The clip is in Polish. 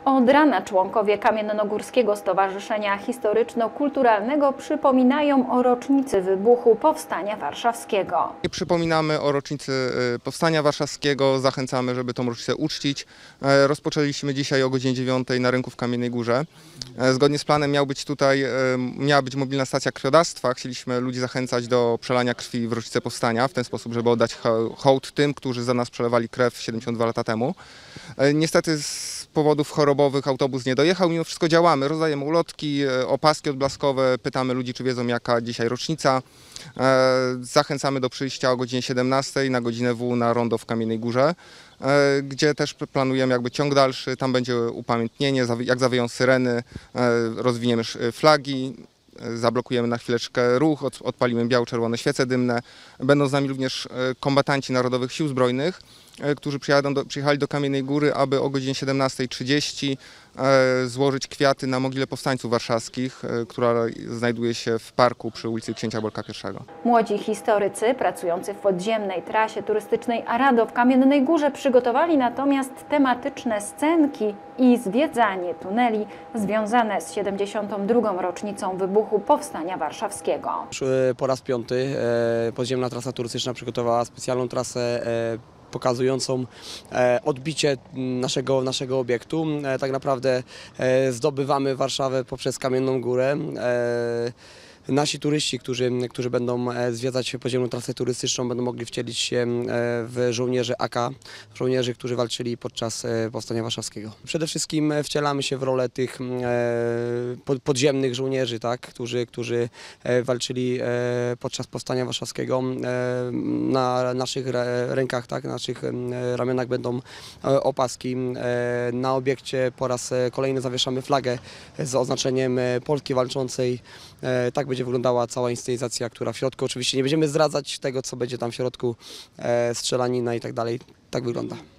Od rana członkowie Kamiennogórskiego Stowarzyszenia Historyczno-Kulturalnego przypominają o rocznicy wybuchu Powstania Warszawskiego. Przypominamy o rocznicy Powstania Warszawskiego, zachęcamy, żeby tą rocznicę uczcić. Rozpoczęliśmy dzisiaj o godzinie 9 na rynku w Kamiennej Górze. Zgodnie z planem miała być mobilna stacja krwiodawstwa. Chcieliśmy ludzi zachęcać do przelania krwi w rocznicę Powstania, w ten sposób, żeby oddać hołd tym, którzy za nas przelewali krew 72 lata temu. Niestety z powodów chorobowych autobus nie dojechał, mimo wszystko działamy, rozdajemy ulotki, opaski odblaskowe, pytamy ludzi, czy wiedzą, jaka dzisiaj rocznica. Zachęcamy do przyjścia o godzinie 17 na godzinę W na rondo w Kamiennej Górze, gdzie też planujemy jakby ciąg dalszy, tam będzie upamiętnienie, jak zawieją syreny, rozwiniemy flagi. Zablokujemy na chwileczkę ruch, odpalimy biało-czerwone świece dymne. Będą z nami również kombatanci Narodowych Sił Zbrojnych, którzy przyjechali do Kamiennej Góry, aby o godzinie 17:30 złożyć kwiaty na mogilę powstańców warszawskich, która znajduje się w parku przy ulicy Księcia Bolka I. Młodzi historycy pracujący w podziemnej trasie turystycznej Arado w Kamiennej Górze przygotowali natomiast tematyczne scenki i zwiedzanie tuneli związane z 72. rocznicą wybuchu Powstania Warszawskiego. Po raz 5. podziemna trasa turystyczna przygotowała specjalną trasę pokazującą odbicie naszego obiektu. Tak naprawdę zdobywamy Warszawę poprzez Kamienną Górę. Nasi turyści, którzy będą zwiedzać podziemną trasę turystyczną, będą mogli wcielić się w żołnierzy AK, żołnierzy, którzy walczyli podczas Powstania Warszawskiego. Przede wszystkim wcielamy się w rolę tych podziemnych żołnierzy, tak, którzy walczyli podczas Powstania Warszawskiego. Na naszych rękach, tak, na naszych ramionach będą opaski. Na obiekcie po raz kolejny zawieszamy flagę z oznaczeniem Polski Walczącej. Tak będzie wyglądała cała inscenizacja, która w środku, oczywiście nie będziemy zdradzać tego, co będzie tam w środku, strzelanina i tak dalej. Tak wygląda.